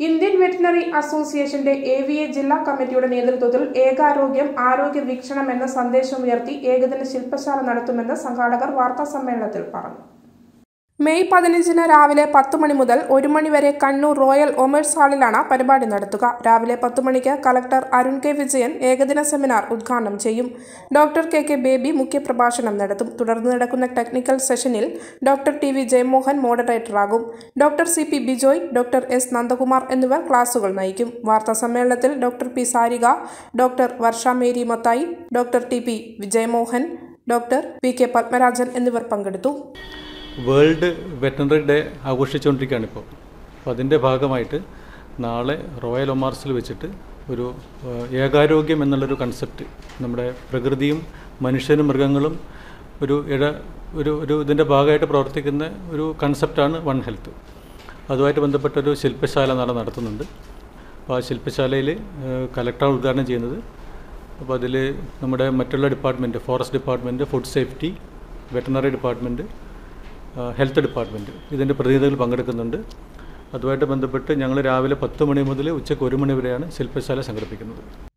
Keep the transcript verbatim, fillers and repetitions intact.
Indian veterinary അസോസിയേഷന്റെ A V A ജില്ലാ കമ്മിറ്റിയുടെ നേതൃത്വത്തിൽ ഏകാരോഗ്യം ആരോഗ്യ വീക്ഷണം എന്ന സന്ദേശമുയർത്തി ഏകദിന ശില്പശാല നടത്തുമെന്ന് സംഘാടകർ വാർത്താസമ്മേളനത്തിൽ പറഞ്ഞു. മെയ് പതിനഞ്ചിന് രാവിലെ പത്ത് മണി മുതൽ ഒരു മണി വരെ കണ്ണൂർ റോയൽ ഒമേഴ്സ് ഹാളിലാണ് പരിപാടി നടത്തുക. രാവിലെ പത്ത് മണിക്ക് കളക്ടർ അരുൺ കെ വിജയൻ ഏകദിന സെമിനാർ ഉദ്ഘാടനം ചെയ്യും. ഡോക്ടർ കെ കെ ബേബി മുഖ്യപ്രഭാഷണം നടത്തും. തുടർന്ന് നടക്കുന്ന ടെക്നിക്കൽ സെഷനിൽ ഡോക്ടർ ടി വി ജയമോഹൻ മോഡറേറ്ററാകും. Doctor C P Bijoy, doctor S Nandakumar എന്നിവർ ക്ലാസുകൾ നയിക്കും. വാർത്താ സമ്മേളനത്തിൽ doctor P Sarika, doctor Varsha Mary Mathai, doctor T P Vijayamohan, doctor P K Padmarajan എന്നിവർ പങ്കെടുത്തു. വേൾഡ് വെറ്ററിനറി ഡേ ആഘോഷിച്ചുകൊണ്ടിരിക്കുകയാണ് ഇപ്പോൾ. അപ്പോൾ അതിൻ്റെ ഭാഗമായിട്ട് നാളെ റോയൽ ഒമാർസിൽ വെച്ചിട്ട് ഒരു ഏകാരോഗ്യം എന്നുള്ളൊരു കൺസെപ്റ്റ്, നമ്മുടെ പ്രകൃതിയും മനുഷ്യനും മൃഗങ്ങളും ഒരു ഇട ഒരു ഒരു ഇതിൻ്റെ ഭാഗമായിട്ട് പ്രവർത്തിക്കുന്ന ഒരു കൺസെപ്റ്റാണ് വൺ ഹെൽത്ത്. അതുമായിട്ട് ബന്ധപ്പെട്ടൊരു ശില്പശാല നാളെ നടത്തുന്നുണ്ട്. അപ്പോൾ ആ ശില്പശാലയിൽ കലക്ടറാണ് ഉദ്ഘാടനം ചെയ്യുന്നത്. അപ്പോൾ അതിൽ നമ്മുടെ മറ്റുള്ള department, forest department, food safety, veterinary department, health department ഇതിൻ്റെ പ്രതിനിധികൾ പങ്കെടുക്കുന്നുണ്ട്. അതുമായിട്ട് ബന്ധപ്പെട്ട് ഞങ്ങൾ രാവിലെ പത്ത് മണി മുതൽ ഉച്ചയ്ക്ക് ഒരു മണി വരെയാണ് ശില്പശാല സംഘടിപ്പിക്കുന്നത്.